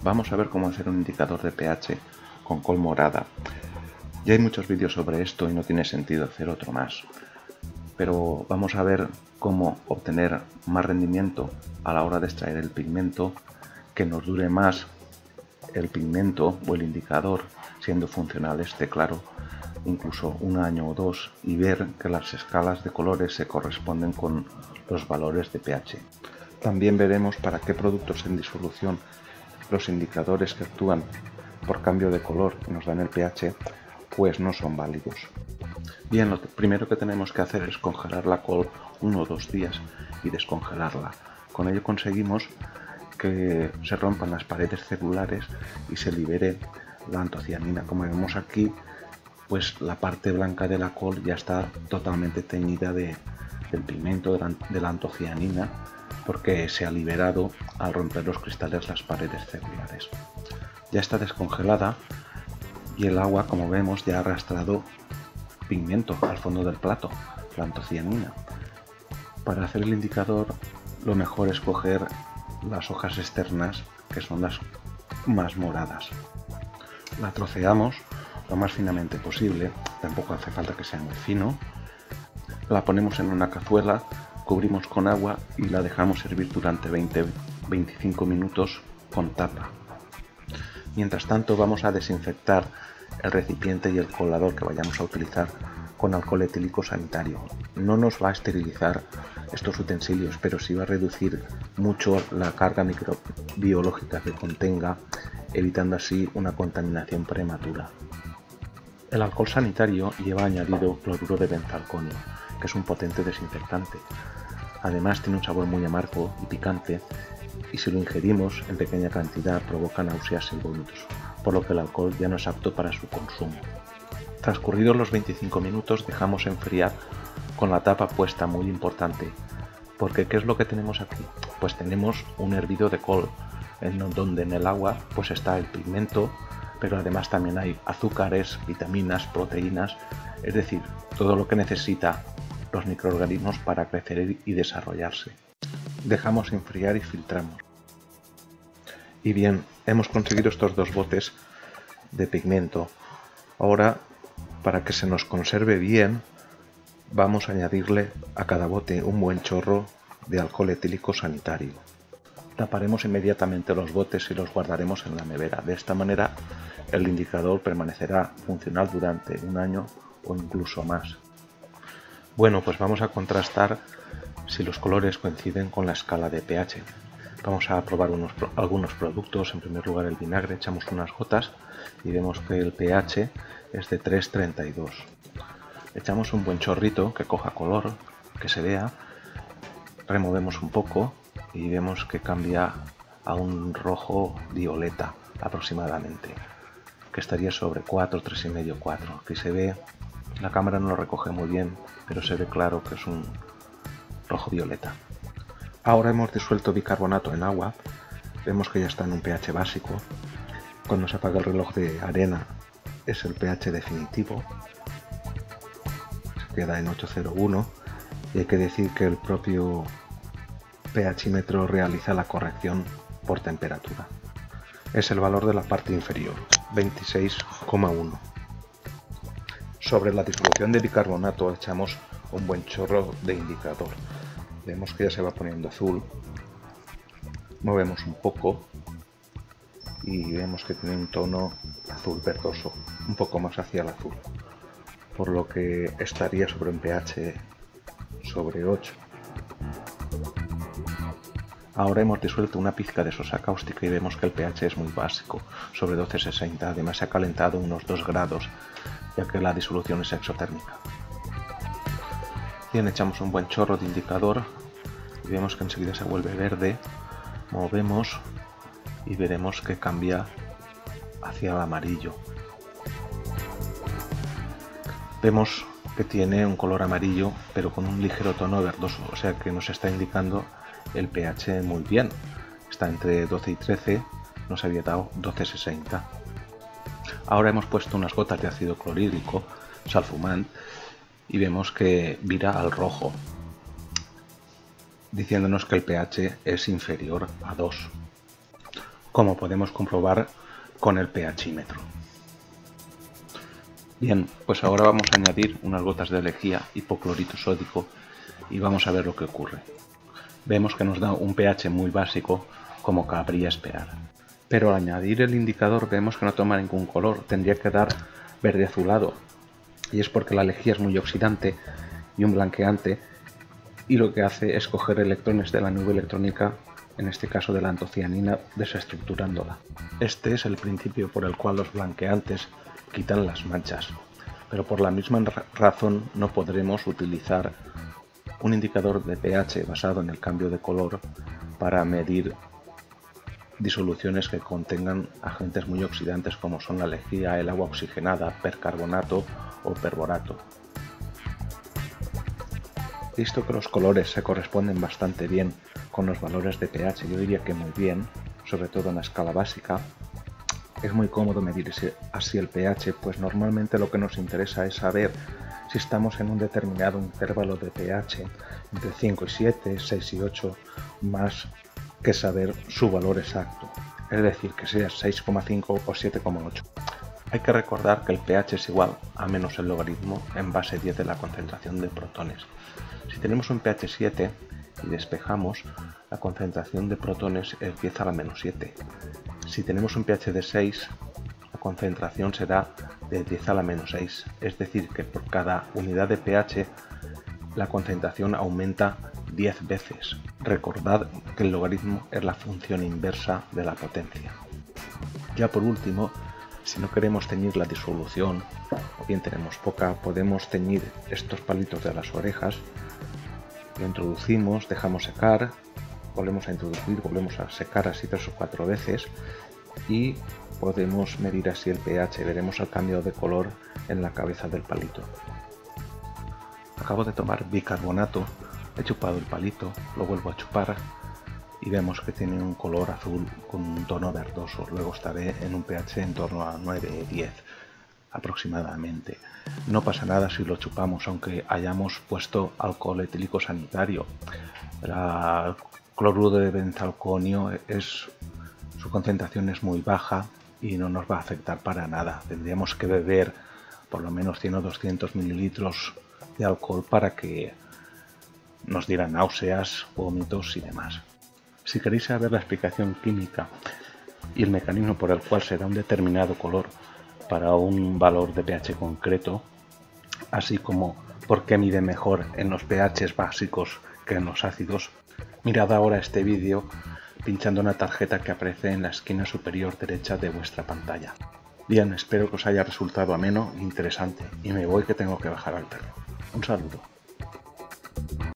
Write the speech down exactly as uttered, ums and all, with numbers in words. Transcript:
Vamos a ver cómo hacer un indicador de pH con col morada. Ya hay muchos vídeos sobre esto y no tiene sentido hacer otro más. Pero vamos a ver cómo obtener más rendimiento a la hora de extraer el pigmento, que nos dure más el pigmento o el indicador, siendo funcional este, claro, incluso un año o dos, y ver que las escalas de colores se corresponden con los valores de pH. También veremos para qué productos en disolución los indicadores que actúan por cambio de color y nos dan el pH pues no son válidos. Bien, lo primero que tenemos que hacer es congelar la col uno o dos días y descongelarla. Con ello conseguimos que se rompan las paredes celulares y se libere la antocianina. Como vemos aquí, pues la parte blanca de la col ya está totalmente teñida de, del pigmento, de la, de la antocianina, porque se ha liberado al romper los cristales las paredes celulares. Ya está descongelada y el agua, como vemos, ya ha arrastrado pigmento al fondo del plato, la antocianina. Para hacer el indicador lo mejor es coger las hojas externas, que son las más moradas. La troceamos lo más finamente posible, tampoco hace falta que sea muy fino. La ponemos en una cazuela, cubrimos con agua y la dejamos hervir durante veinte a veinticinco minutos con tapa. Mientras tanto vamos a desinfectar el recipiente y el colador que vayamos a utilizar con alcohol etílico sanitario. No nos va a esterilizar estos utensilios, pero sí va a reducir mucho la carga microbiológica que contenga, evitando así una contaminación prematura. El alcohol sanitario lleva añadido cloruro de benzalconio, que es un potente desinfectante. Además tiene un sabor muy amargo y picante, y si lo ingerimos en pequeña cantidad provoca náuseas y vómitos, por lo que el alcohol ya no es apto para su consumo. Transcurridos los veinticinco minutos dejamos enfriar con la tapa puesta, muy importante, porque ¿qué es lo que tenemos aquí? Pues tenemos un hervido de col, en donde en el agua pues está el pigmento, pero además también hay azúcares, vitaminas, proteínas, es decir, todo lo que necesita los microorganismos para crecer y desarrollarse. Dejamos enfriar y filtramos. Y bien, hemos conseguido estos dos botes de pigmento. Ahora, para que se nos conserve bien, vamos a añadirle a cada bote un buen chorro de alcohol etílico sanitario. Taparemos inmediatamente los botes y los guardaremos en la nevera. De esta manera, el indicador permanecerá funcional durante un año o incluso más. Bueno, pues vamos a contrastar si los colores coinciden con la escala de pH. Vamos a probar unos, algunos productos. En primer lugar, el vinagre, echamos unas gotas y vemos que el pH es de tres coma treinta y dos. Echamos un buen chorrito que coja color, que se vea, removemos un poco y vemos que cambia a un rojo violeta aproximadamente, que estaría sobre cuatro, tres coma cinco, cuatro. Aquí se ve, la cámara no lo recoge muy bien, pero se ve claro que es un rojo violeta. Ahora hemos disuelto bicarbonato en agua, vemos que ya está en un pH básico. Cuando se apaga el reloj de arena es el pH definitivo, se queda en ocho coma cero uno, y hay que decir que el propio pHímetro realiza la corrección por temperatura. Es el valor de la parte inferior, veintiséis coma uno. Sobre la disolución de bicarbonato echamos un buen chorro de indicador. Vemos que ya se va poniendo azul, movemos un poco y vemos que tiene un tono azul verdoso, un poco más hacia el azul, por lo que estaría sobre un pH sobre ocho. Ahora hemos disuelto una pizca de sosa cáustica y vemos que el pH es muy básico, sobre doce coma sesenta, además se ha calentado unos dos grados, ya que la disolución es exotérmica. Bien, echamos un buen chorro de indicador y vemos que enseguida se vuelve verde, movemos y veremos que cambia hacia el amarillo. Vemos que tiene un color amarillo pero con un ligero tono verdoso, o sea que nos está indicando el pH muy bien. Está entre doce y trece, nos había dado doce coma sesenta. Ahora hemos puesto unas gotas de ácido clorhídrico, salfumant, y vemos que vira al rojo, diciéndonos que el pH es inferior a dos. como podemos comprobar con el pHímetro. Bien, pues ahora vamos a añadir unas gotas de lejía hipoclorito sódico y vamos a ver lo que ocurre. Vemos que nos da un pH muy básico, como cabría esperar. Pero al añadir el indicador vemos que no toma ningún color, tendría que dar verde azulado. Y es porque la lejía es muy oxidante y un blanqueante, y lo que hace es coger electrones de la nube electrónica, en este caso de la antocianina, desestructurándola. Este es el principio por el cual los blanqueantes quitan las manchas, pero por la misma razón no podremos utilizar un indicador de pH basado en el cambio de color para medir disoluciones que contengan agentes muy oxidantes como son la lejía, el agua oxigenada, percarbonato o perborato. Visto que los colores se corresponden bastante bien con los valores de pH, yo diría que muy bien, sobre todo en la escala básica, es muy cómodo medir así el pH, pues normalmente lo que nos interesa es saber si estamos en un determinado intervalo de pH entre cinco y siete, seis y ocho, más que saber su valor exacto, es decir, que sea seis coma cinco o siete coma ocho. Hay que recordar que el pH es igual a menos el logaritmo en base diez de la concentración de protones. Si tenemos un pH siete y despejamos, la concentración de protones es diez a la menos siete. Si tenemos un pH de seis, la concentración será de diez a la menos seis, es decir, que por cada unidad de pH la concentración aumenta diez veces. Recordad que el logaritmo es la función inversa de la potencia. Ya por último, si no queremos teñir la disolución, o bien tenemos poca, podemos teñir estos palitos de las orejas. Lo introducimos, dejamos secar, volvemos a introducir, volvemos a secar así tres o cuatro veces y podemos medir así el pH. Veremos el cambio de color en la cabeza del palito. Acabo de tomar bicarbonato, he chupado el palito, lo vuelvo a chupar y vemos que tiene un color azul con un tono verdoso. Luego estaré en un pH en torno a nueve diez aproximadamente. No pasa nada si lo chupamos, aunque hayamos puesto alcohol etílico sanitario. El cloruro de benzalconio es, su concentración es muy baja y no nos va a afectar para nada. Tendríamos que beber por lo menos cien o doscientos mililitros de alcohol para que nos diera náuseas, vómitos y demás. Si queréis saber la explicación química y el mecanismo por el cual se da un determinado color para un valor de pH concreto, así como por qué mide mejor en los pHs básicos que en los ácidos, mirad ahora este vídeo pinchando una tarjeta que aparece en la esquina superior derecha de vuestra pantalla. Bien, espero que os haya resultado ameno e interesante, y me voy que tengo que bajar al perro. Un saludo.